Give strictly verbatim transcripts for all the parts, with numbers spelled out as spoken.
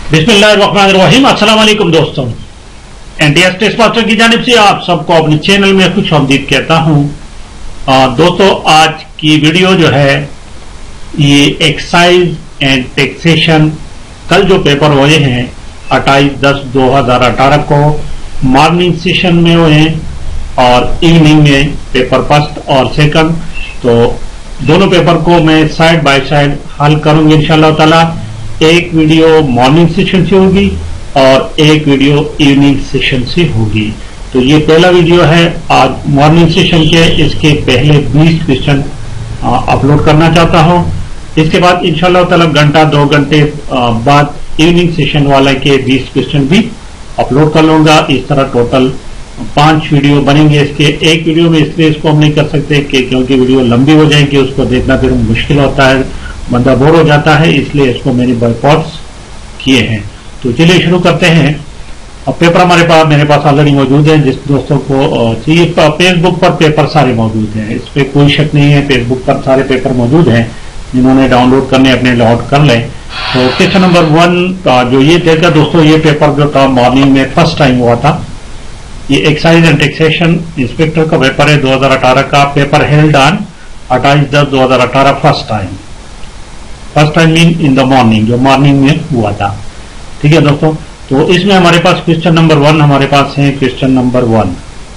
बिस्मिल्लाहिर्रहमानिर्रहीम। अस्सलाम वालेकुम दोस्तों, एनटीएस टेस्ट मास्टर की जानिब से आप सबको अपने चैनल में खुश आमदीद कहता हूं। दोस्तों, आज की वीडियो जो है ये एक्साइज एंड टैक्सेशन कल जो पेपर हुए हैं अट्ठाईस दस दो हजार अठारह को मॉर्निंग सेशन में हुए हैं और इवनिंग में पेपर फर्स्ट और सेकंड, तो दोनों पेपर को मैं साइड बाय साइड हल करूंगी इंशाअल्लाह ताला। एक वीडियो मॉर्निंग सेशन से होगी और एक वीडियो इवनिंग सेशन से होगी। तो ये पहला वीडियो है आज मॉर्निंग सेशन के, इसके पहले बीस क्वेश्चन अपलोड करना चाहता हूं। इसके बाद इंशाअल्लाह ताला घंटा दो घंटे बाद इवनिंग सेशन वाला के बीस क्वेश्चन भी अपलोड कर लूंगा। इस तरह टोटल पांच वीडियो बनेंगे। इसके एक वीडियो में इसलिए इसको हम नहीं कर सकते कि क्योंकि वीडियो लंबी हो जाएगी, उसको देखना फिर मुश्किल होता है, बंदा बोर हो जाता है, इसलिए इसको मैंने बायकॉट्स किए हैं। तो चलिए शुरू करते हैं। अब पेपर हमारे पास मेरे पास ऑलरेडी मौजूद है। जिस दोस्तों को चाहिए, फेसबुक पर पेपर सारे मौजूद हैं, इस पर कोई शक नहीं है। फेसबुक पर सारे पेपर मौजूद हैं, जिन्होंने डाउनलोड करने अपने लॉट कर लें। तो क्वेश्चन नंबर वन जो ये देखा दोस्तों, ये पेपर जो था मॉर्निंग में फर्स्ट टाइम हुआ था। ये एक्साइज एंड टैक्सेशन इंस्पेक्टर का पेपर है दो हजार अठारह का। पेपर हेल्ड ऑन अट्ठाईस दस दो हजार अठारह first time. First time mean in the morning, जो मॉर्निंग में हुआ था। ठीक है दोस्तों, तो इसमें हमारे पास क्वेश्चन नंबर वन हमारे पास है। Question number one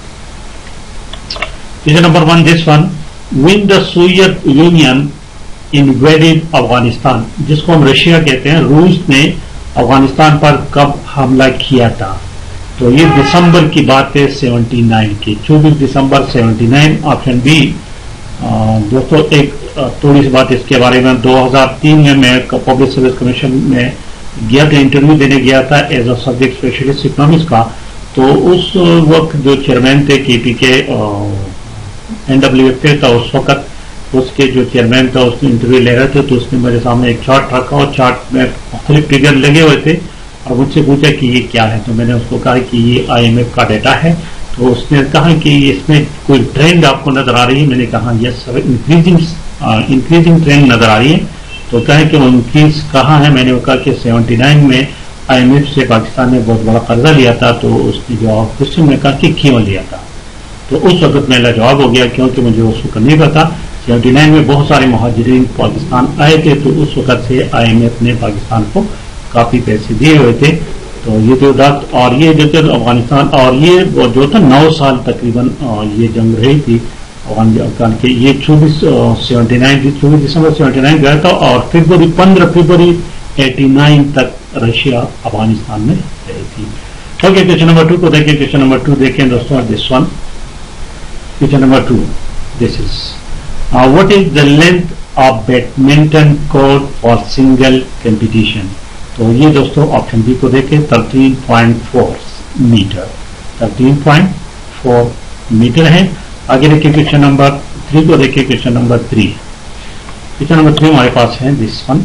question number one this one, when the Soviet Union invaded Afghanistan, जिसको हम रशिया कहते हैं, रूस ने अफगानिस्तान पर कब हमला किया था? तो ये दिसंबर की बात है उन्यासी की, चौबीस दिसंबर उन्यासी। Option B. दोस्तों, एक थोड़ी सी बात इसके बारे में, दो हजार तीन में मैं पब्लिक सर्विस कमीशन में गया था, इंटरव्यू देने गया था as a subject specialist economics का। तो उस वक्त जो चेयरमैन थे केपी के एनडब्ल्यू थे, तो उस वक्त उसके जो चेयरमैन था उसने इंटरव्यू ले रहे थे, तो उसने मेरे सामने एक चार्ट रखा और चार्ट में मुख्तलिफ फिगर लगे हुए थे और मुझसे पूछा कि ये क्या है। तो मैंने उसको कहा कि ये आईएमएफ का डेटा है। तो उसने कहा कि इसमें कोई ट्रेंड आपको नजर आ रही है? मैंने कहा yes sir, increasing increasing trend नजर आ रही है। तो कहे कि वो इंक्रीज कहाँ है? मैंने कहा कि उन्यासी में आईएमएफ से पाकिस्तान ने बहुत बड़ा कर्जा लिया था। तो उसने जवाब क्वेश्चन में कहा कि क्यों लिया था? तो उस वक्त मेरा जवाब हो गया क्योंकि मुझे उस वक्त नहीं पता। उन्यासी में बहुत सारे मुहाजिरीन पाकिस्तान आए थे, तो उस वक्त से आईएमएफ ने पाकिस्तान को काफी पैसे दिए हुए थे। तो ये जो दात और ये जो अफगानिस्तान और ये जो था नौ साल तकरीबन ये जंग रही थी अफगानिस्तान के। ये चौबीस सेवेंटी नाइन चौबीस दिसंबर सेवेंटी नाइन गया था और फरवरी पंद्रह फरवरी एटी नाइन तक रशिया अफगानिस्तान में रही थी। ओके, क्वेश्चन नंबर टू को देखें। क्वेश्चन नंबर टू देखें दोस्तों, this one question number two, this is what is the length of badminton court for single competition? तो ये दोस्तों ऑप्शन बी को देखें, तेरह पॉइंट चार मीटर तेरह पॉइंट चार मीटर है। आगे देखिए क्वेश्चन नंबर थ्री को देखिए। Question number three question number three हमारे पास है this one,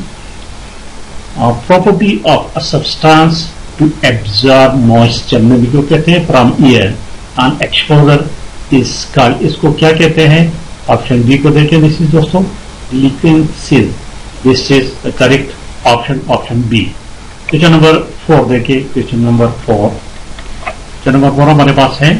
property of a substance to absorb moisture, में भी क्यों कहते हैं from air on exposure is called, इसको क्या कहते हैं? ऑप्शन बी को देखें। दिस इज दोस्तों liquid seal. This is the correct option, option B. Question number four देखिए। Question number four question number four हमारे पास है,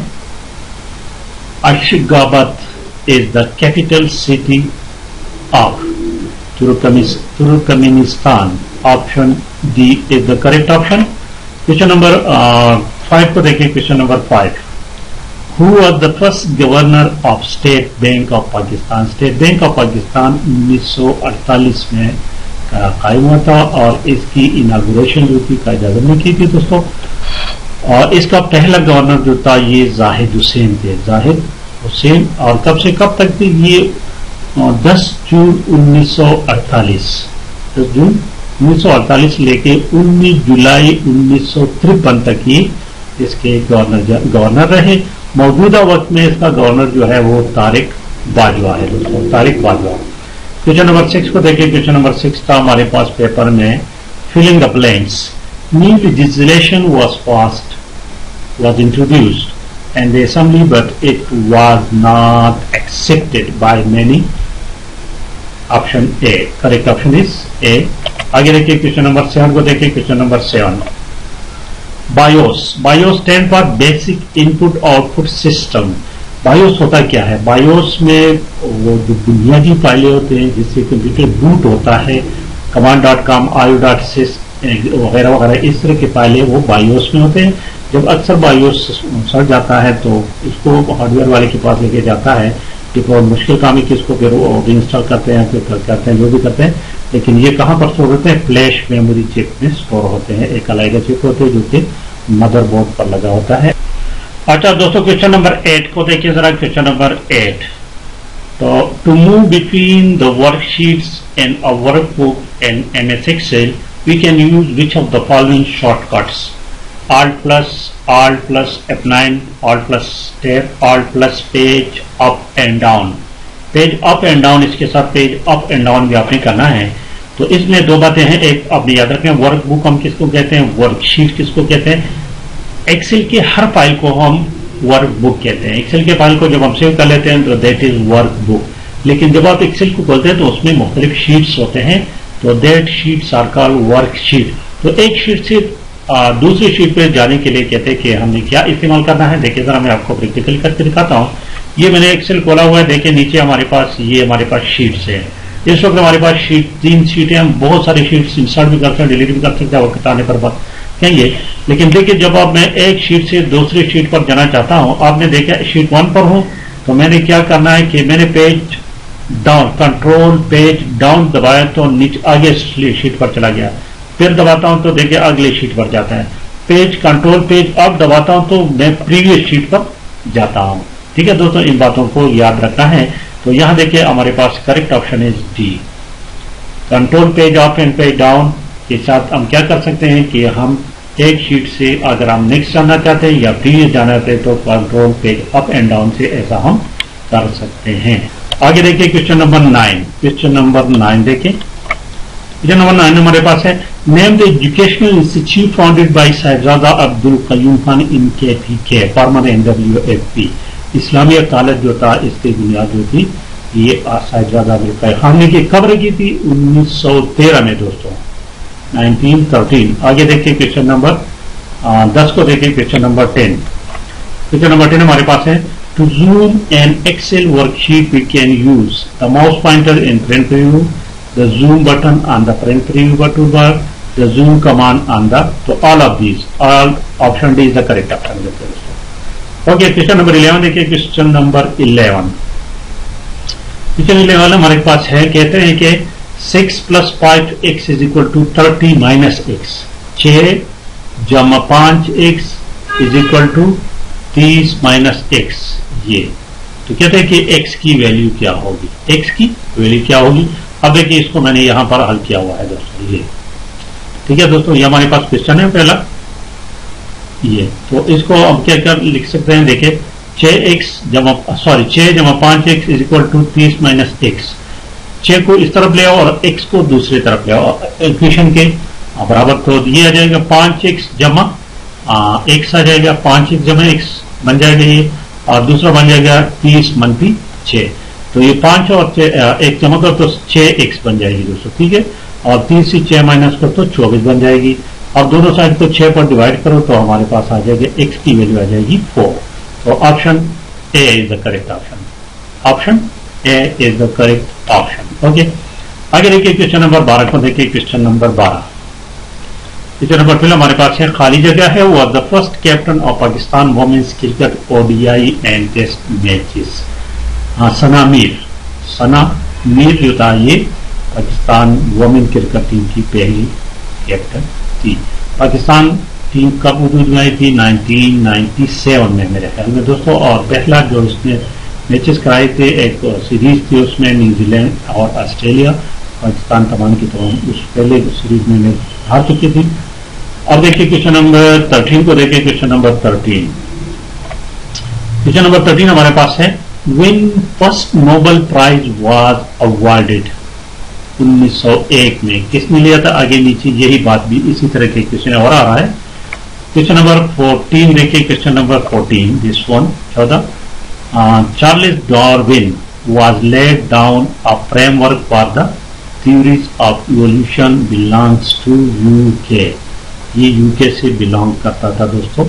अशगाबत is the capital city of Turkmenistan. Option D is the correct option. Question number five को देखिए। Question number five, who was the first governor of State Bank of Pakistan? State Bank of Pakistan उन्नीस सौ अड़तालीस में कायम हुआ था और इसकी इनागुरेशन जो थी कायद आज़म ने की थी दोस्तों। और इसका पहला गवर्नर जो था ये जाहिद हुसैन थे, जाहिद हुसैन। और कब से कब तक थी ये? दस जून उन्नीस सौ अड़तालीस दस जून उन्नीस सौ अड़तालीस लेके उन्नीस जुलाई उन्नीस सौ तिरपन तक ही इसके गवर्नर गवर्नर रहे। मौजूदा वक्त में इसका गवर्नर जो है वो तारिक बाजवा है दोस्तों, Tariq Bajwa. Question number six को देखिए। क्वेश्चन नंबर सिक्स था हमारे पास पेपर में, filling the blanks. New legislation was passed was introduced and the assembly but it was not accepted by many option A, correct option is A. आगे देखिए question number seven को देखिए। Question number seven, BIOS. BIOS stand for basic input output system. BIOS होता क्या है? BIOS में वो जो बुनियादी फाइलें होते हैं जिससे कंप्यूटर बूट होता है, command dot com, IO dot sys वगैरह वगैरह, इस तरह के फाइलें वो बायोस में होते हैं। जब अक्सर बायोस सड़ जाता है तो इसको हार्डवेयर वाले के पास लेके जाता है, कि बहुत मुश्किल काम है कि इसको फिर इंस्टॉल करते हैं, फिर करते हैं, जो भी करते हैं। लेकिन ये कहाँ पर स्टोर होते हैं? फ्लैश मेमोरी चिप में स्टोर होते हैं। एक अलग चिप होते हैं जो कि मदरबोर्ड पर लगा होता है। अच्छा दोस्तों, क्वेश्चन नंबर एट को देखिए जरा। क्वेश्चन नंबर एट, तो to move between the worksheets and a workbook and MS Excel we can use which of the following shortcuts? Alt plus Alt plus F nine, Alt plus Tab, Alt plus Page up and down। Page up and down, इसके साथ page up and down भी आपने करना है। तो इसमें दो बातें हैं। एक आपने याद रखें, वर्कबुक हम किसको कहते हैं, वर्कशीट किसको कहते हैं। एक्सेल की हर फाइल को हम वर्कबुक कहते हैं। एक्सेल के फाइल को जब हम सेव कर लेते हैं तो दैट इज वर्कबुक। लेकिन जब आप एक्सेल को खोलते हैं तो उसमें मुख्तलिफ शीट्स होते हैं, तो that sheets are called worksheet. तो एक शीट से आ, दूसरी शीट पे जाने के लिए कहते हैं कि हमने क्या इस्तेमाल करना है। देखिए जरा मैं आपको प्रैक्टिकल करके दिखाता हूँ। ये मैंने एक्सेल खोला हुआ है, देखिए नीचे हमारे पास ये हमारे पास शीट्स है। इस वक्त हमारे पास शीट तीन शीटें, हम बहुत सारी शीट्स इंसर्ट भी कर सकते हैं, डिलीट भी कर सकते हैं, वक्त आने पर बात कहेंगे। लेकिन देखिए जब आप मैं एक शीट से दूसरी शीट पर जाना चाहता हूँ, आपने देखा शीट वन पर हूँ तो मैंने क्या करना है कि मैंने page down, control page down दबाया तो नीचे आगे शीट पर चला गया। फिर दबाता हूं तो देखिए अगले शीट पर जाता है। पेज कंट्रोल पेज अब दबाता हूं तो मैं प्रीवियस शीट पर जाता हूं। ठीक है दोस्तों, इन बातों को याद रखना है। तो यहां देखिए हमारे पास correct option is D, control page up and page down के साथ हम क्या कर सकते हैं कि हम एक शीट से अगर हम नेक्स्ट जाना चाहते हैं या प्रीवियस जाना चाहते हैं तो control page up and down से ऐसा हम कर सकते हैं। आगे देखिए question number nine. Question number nine देखिए। क्वेश्चन नंबर नाइन हमारे पास है, name the educational institute founded by Sahibzada Abdul Qayyum Khan in K P K, former N W F P. Islamia College जो था इसकी बुनियाद जो थी ये साहिबजादा अब्दुल कयूम खान ने कब रखी थी? उन्नीस सौ तेरह में दोस्तों, नाइनटीन थर्टीन। आगे देखिए क्वेश्चन नंबर दस को देखिए। Question number ten. Question number ten हमारे पास है, to zoom an Excel worksheet we can use the mouse pointer in print preview, the zoom button on the print preview button bar, the zoom command on the, so all of these, all option D is the correct option। okay, question number eleven देखिए। Question number eleven question eleven हमारे पास है, कहते हैं कि six plus five x is equal to thirty minus x, छह जमा पांच एक्स इज इक्वल टू तीस माइनस एक्स। ये तो कहते हैं कि एक्स की वैल्यू क्या होगी, एक्स की वैल्यू क्या होगी। अब देखिए इसको मैंने यहां पर हल किया हुआ है दोस्तों, ये ठीक है दोस्तों, ये हमारे पास क्वेश्चन है पहला ये। तो इसको हम क्या कर लिख सकते हैं, देखिए छह एक्स जमा सॉरी छह जमा पांच एक्स इज इक्वल टू तीस माइनस एक्स। छह को इस तरफ ले आओ और एक्स को दूसरी तरफ ले आओ इक्वेशन के बराबर, तो ये आ जाएगा पांच एक्स जमा एक्स आ जाएगा, पांच एक्स जमा एक्स बन जाएगा ये, और दूसरा बन जाएगा तीस मनफी छह। तो ये पांच और एक जमा कर तो छह एक्स बन जाएगी दोस्तों, ठीक है। और तीस से छह माइनस कर तो चौबीस बन जाएगी, और दोनों साइड को छह पर डिवाइड करो तो हमारे पास आ जाएगा एक्स की वैल्यू आ जाएगी फोर। तो option A is the correct option. Option A is the correct option. Okay, आगे देखिए क्वेश्चन नंबर बारह को देखिए। क्वेश्चन नंबर बारह क्वेश्चन नंबर ट्वेल्व हमारे पास है, खाली जगह है, वो the first captain of Pakistan women's cricket ODI and test matches. हाँ, सना मीर, सना मीर जो था ये पाकिस्तान वुमेन क्रिकेट टीम की पहली कैप्टन थी। पाकिस्तान टीम कब वजूद में आई थी? नाइनटीन नाइंटी सेवन में मेरे ख्याल में दोस्तों। और पहला जो इसने मैचेस कराए थे, एक सीरीज थी उसमें न्यूजीलैंड और ऑस्ट्रेलिया, पाकिस्तान तमाम की तो उस पहले सीरीज में हार चुकी थी। अब देखिए क्वेश्चन नंबर थर्टीन को देखिए। Question number thirteen question number thirteen हमारे पास है, When first Nobel Prize was awarded उन्नीस सौ एक में किसने लिया था? आगे नीचे यही बात भी इसी तरह के क्वेश्चन और आ रहा है। क्वेश्चन नंबर फोर्टीन देखिए। Question number fourteen this one चौदह, Charles Darwin was laid down a framework for the theories of evolution belongs to U K. ये यूके से बिलोंग करता था दोस्तों.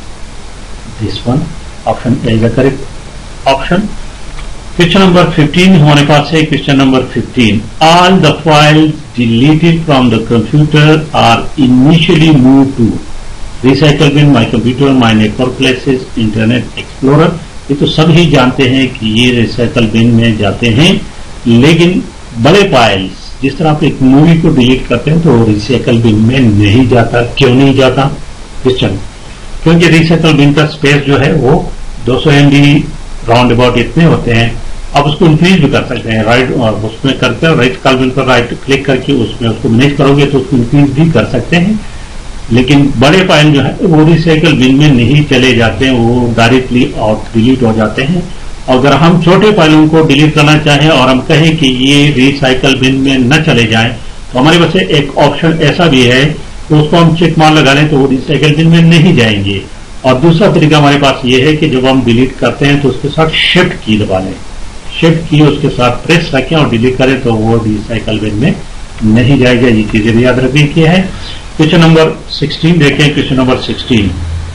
This one option A is the correct option. Question number fifteen हमारे पास है. Question number fifteen. All the files deleted from the computer are initially move to recycle bin, my computer, my network places, internet explorer. ये तो सभी जानते हैं कि ये रिसाइकल बिन में जाते हैं, लेकिन बड़े फाइल्स जिस तरह आप एक मूवी को डिलीट करते हैं तो रिसाइकल बिन में नहीं जाता. क्यों नहीं जाता क्वेश्चन? क्योंकि रिसाइकल बिन का स्पेस जो है वो दो सौ एम बी राउंड अबाउट इतने होते हैं. आप उसको इंक्रीज भी कर सकते हैं. राइट और उसमें करते हैं रिसाइकल बिन पर राइट क्लिक करके उसमें उसको मैनेज करोगे तो उसको इंक्रीज भी कर सकते हैं. लेकिन बड़े फाइल जो है वो रिसाइकल बिन में नहीं चले जाते हैं, वो डायरेक्टली और डिलीट हो जाते हैं. अगर हम छोटे फाइलों को डिलीट करना चाहें और हम कहें कि ये रिसाइकल बिन में न चले जाएं, तो हमारे पास एक ऑप्शन ऐसा भी है कि उसको हम चेक मार्क लगा लें तो वो रिसाइकल बिन में नहीं जाएंगे. और दूसरा तरीका हमारे पास ये है कि जब हम डिलीट करते हैं तो उसके साथ शिफ्ट की दबा लें. शिफ्ट की उसके साथ प्रेस रखें और डिलीट करें तो वो रिसाइकल बिन में नहीं जाएगा. ये चीजें भी याद रखने की है. क्वेश्चन नंबर सिक्सटीन देखें. Question number sixteen.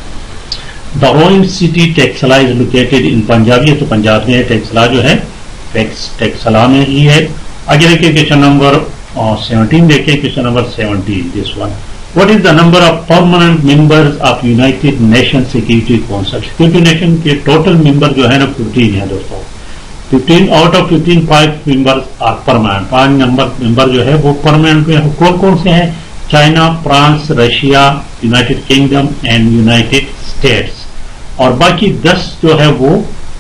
The rowing city Taxila is located in Punjab. ये तो पंजाब में है. टेक्सला जो है टेक्स टेक्सला में ही है. आगे देखिए क्वेश्चन नंबर सेवनटीन देखें. Question number seventeen. This one. What is the number of permanent members of United Nation Security Council. Security nation के टोटल मेंबर जो है ना फिफ्टीन है दोस्तों. Fifteen out of fifteen five members are permanent. पांच number member जो है वो परमानेंट में कौन कौन से हैं? China, France, Russia, United Kingdom and United States. और बाकी दस जो है वो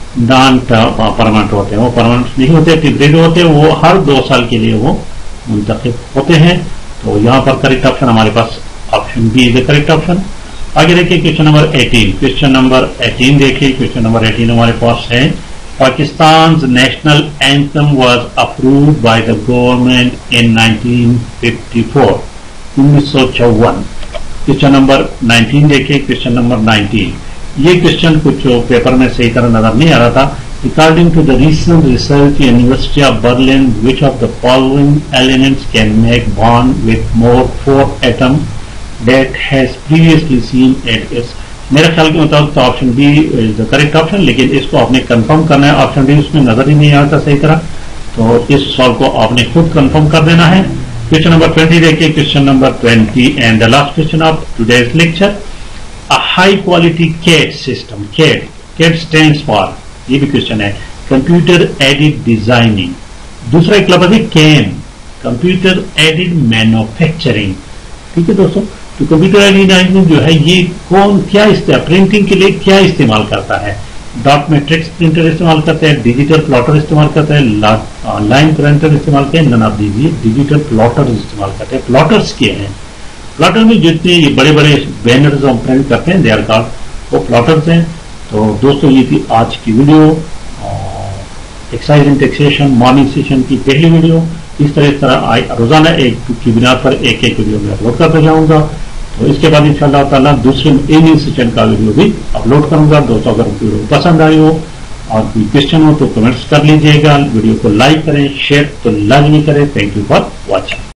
नॉन परमानेंट होते हैं. वो परमानेंट नहीं होते, टेम्परेरी होते हैं. वो हर दो साल के लिए वो मुंतखब होते हैं. तो यहाँ पर करेक्ट ऑप्शन हमारे पास option B is the correct option. आगे देखिए question number eighteen. Question number eighteen देखिए. क्वेश्चन नंबर एटीन हमारे पास है. Pakistan national anthem was approved by the government in nineteen fifty four. उन्नीस सौ चौवन. क्वेश्चन नंबर नाइनटीन देखिए. Question number nineteen. ये क्वेश्चन कुछ पेपर में सही तरह नजर नहीं आ रहा था. According to the recent research University of Berlin, which of the following elements can make bond with more four atom that has previously seen at its. मेरे ख्याल के मुताबिक तो option B is the correct option, लेकिन इसको आपने confirm करना है. ऑप्शन डी उसमें नजर ही नहीं आता सही तरह, तो इस सवाल को आपने खुद कंफर्म कर देना है. क्वेश्चन नंबर ट्वेंटी देखिए. Question number twenty and the last question of today's lecture. A high quality C A D system. C A D. C A D stands for, ये भी क्वेश्चन है, कंप्यूटर एडेड डिजाइनिंग. दूसरा एक लफ्ज है cam, computer aided manufacturing. ठीक है दोस्तों. तो कंप्यूटर एडेड डिजाइनिंग जो है ये कौन क्या इस्तेमाल प्रिंटिंग के लिए क्या इस्तेमाल करता है? डॉट मैट्रिक्स प्रिंटर इस्तेमाल करते हैं, डिजिटल प्लॉटर इस्तेमाल करते हैं, लाइन प्रिंटर इस्तेमाल करते हैं. None of these. Digital plotter इस्तेमाल करते हैं. प्लॉटर्स के हैं. प्लॉटर में जितने ये बड़े बड़े बैनर्स हम प्रिंट करते हैं दे आर कॉल्ड वो प्लॉटर्स हैं. तो दोस्तों ये थी आज की video, excise and taxation morning session की पहली वीडियो. इस तरह इस तरह रोजाना एक की बिना पर एक एक वीडियो में अपलोड करता जाऊंगा. तो इसके बाद इंशाअल्लाह ताला दूसरे इवनिंग सेशन का वीडियो भी अपलोड करूंगा. दोस्तों अगर वीडियो पसंद आई हो और कोई क्वेश्चन हो तो कमेंट्स कर लीजिएगा. वीडियो को लाइक करें, शेयर तो लाजमी करें. Thank you for watching.